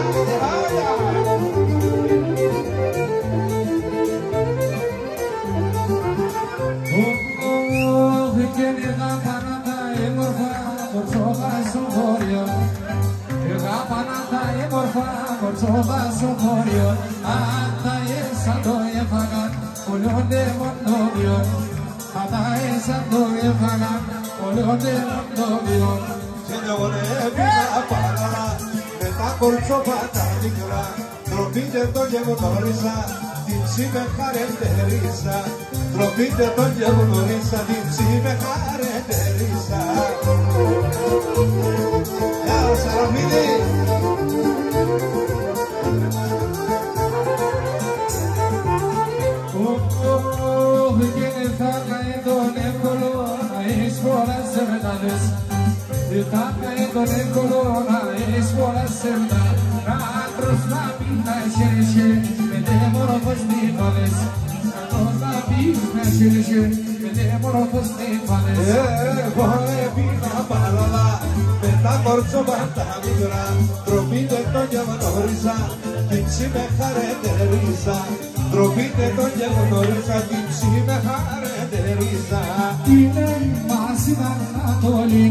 Τροπείτε τον και γνωρίσα την με χαρετερίσα. Γεια ο Σαραμίδη. Και θα καεί τον εύκολο να έχεις πολλά σερνάδες. Θα καεί τον εύκολο να έχεις πολλά σερνάδες. Να άντρος να πει να χέρι με τέμορο πως μη βάλες. Εγώ έπινα παρόλα με τα κορτσοβάτα μικρά. Τροπείτε τον και γνώρισα την με χαρετερίσα. Τροπείτε τον και γνώρισα την με χαρετερίσα. Είναι μάση Ανατολή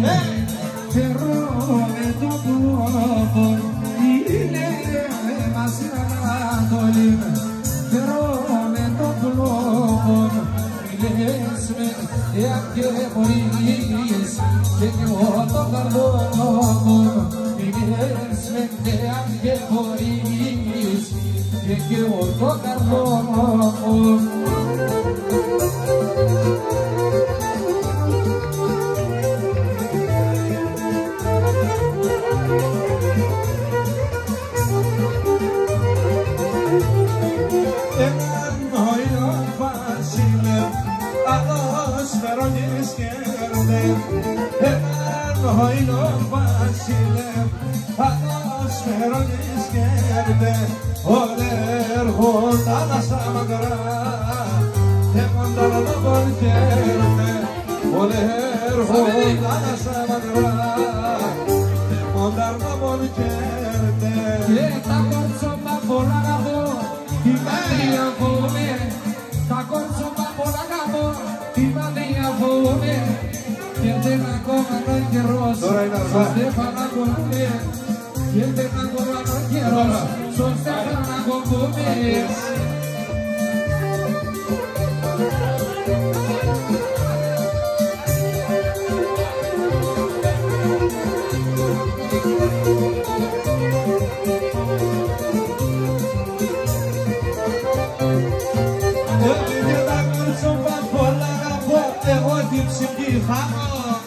φερό με το πλόπο. Είναι μάση Ανατολή φερό με το πλόπο. Μιλές με εάν και μπορείς και νιώ το καρδόνο μου. Μιλές με εάν και μπορείς και νιώ το καρδόνο μου. Εγώ την ψυχή χάνω